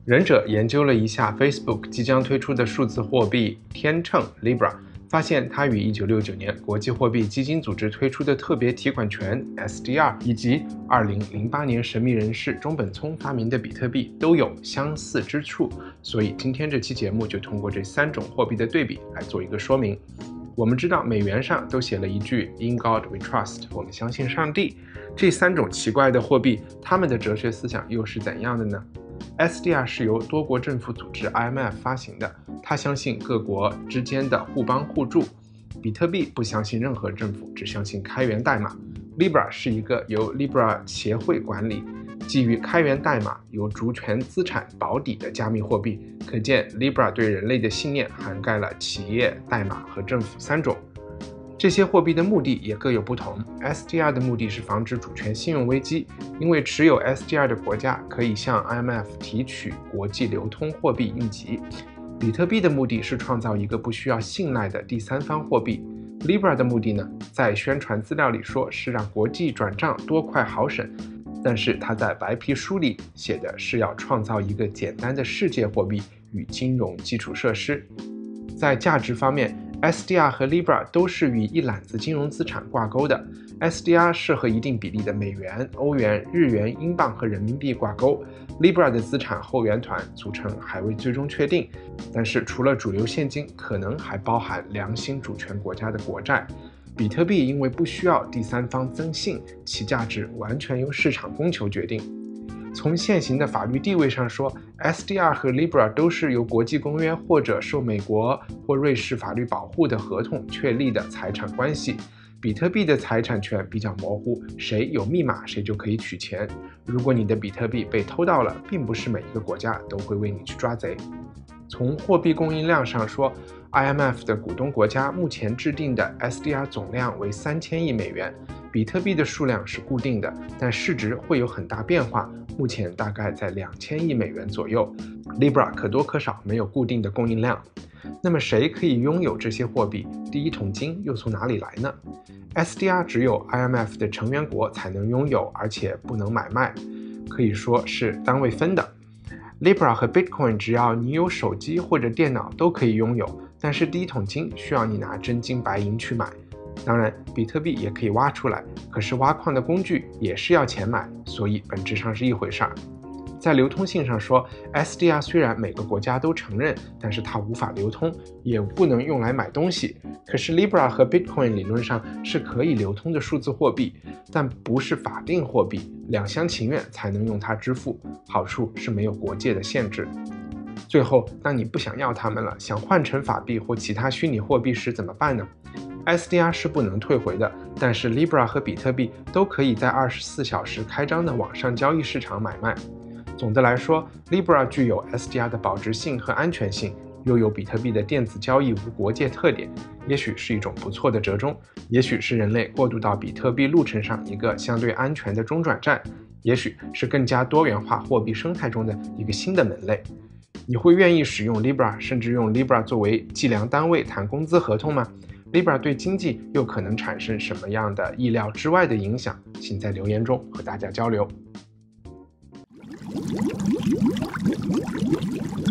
忍者研究了一下 Facebook 即将推出的数字货币天秤 Libra， 发现它与1969年国际货币基金组织推出的特别提款权 SDR 以及2008年神秘人士中本聪发明的比特币都有相似之处，所以今天这期节目就通过这3种货币的对比来做一个说明。我们知道美元上都写了一句 In God we trust， 我们相信上帝。这3种奇怪的货币，它们的哲学思想又是怎样的呢？ SDR 是由多国政府组织 IMF 发行的，它相信各国之间的互帮互助。比特币不相信任何政府，只相信开源代码。Libra 是一个由 Libra 协会管理，基于开源代码由主权资产保底的加密货币。可见 Libra 对人类的信念涵盖了企业、代码和政府3种。这些货币的目的也各有不同。SDR 的目的是防止主权信用危机，因为持有 SDR 的国家可以向 IMF 提取国际流通货币应急。比特币的目的是创造一个不需要信赖的第三方货币。Libra 的目的呢，在宣传资料里说是让国际转账多快好省，但是它在白皮书里写的是要创造一个简单的世界货币与金融基础设施。在价值方面， SDR 和 Libra 都是与一揽子金融资产挂钩的。SDR 是和一定比例的美元、欧元、日元、英镑和人民币挂钩。Libra 的资产后援团组成还未最终确定，但是除了主流现金，可能还包含良心主权国家的国债。比特币因为不需要第三方增信，其价值完全由市场供求决定。从现行的法律地位上说， SDR 和 Libra 都是由国际公约或者受美国或瑞士法律保护的合同确立的财产关系。比特币的财产权比较模糊，谁有密码谁就可以取钱。如果你的比特币被偷到了，并不是每一个国家都会为你去抓贼。从货币供应量上说， IMF 的股东国家目前制定的 SDR 总量为3000亿美元。比特币的数量是固定的，但市值会有很大变化，目前大概在2000亿美元左右。Libra 可多可少，没有固定的供应量。那么谁可以拥有这些货币？第一桶金又从哪里来呢？ SDR 只有 IMF 的成员国才能拥有，而且不能买卖，可以说是单位分的。Libra 和 Bitcoin 只要你有手机或者电脑都可以拥有，但是第一桶金需要你拿真金白银去买。当然，比特币也可以挖出来，可是挖矿的工具也是要钱买，所以本质上是一回事儿。在流通性上说， SDR 虽然每个国家都承认，但是它无法流通，也不能用来买东西。可是 Libra 和 Bitcoin 理论上是可以流通的数字货币，但不是法定货币，两厢情愿才能用它支付，好处是没有国界的限制。最后，当你不想要它们了，想换成法币或其他虚拟货币时怎么办呢？ SDR 是不能退回的，但是 Libra 和比特币都可以在24小时开张的网上交易市场买卖。总的来说， Libra 具有 SDR 的保值性和安全性，又有比特币的电子交易无国界特点，也许是一种不错的折中，也许是人类过渡到比特币路程上一个相对安全的中转站，也许是更加多元化货币生态中的一个新的门类。你会愿意使用 Libra， 甚至用 Libra 作为计量单位谈工资合同吗？ Libra 对经济又可能产生什么样的意料之外的影响？请在留言中和大家交流。